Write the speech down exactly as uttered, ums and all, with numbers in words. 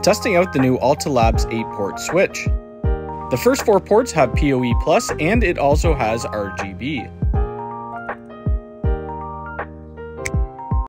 Testing out the new Alta Labs eight port switch. The first four ports have PoE plus, and it also has R G B.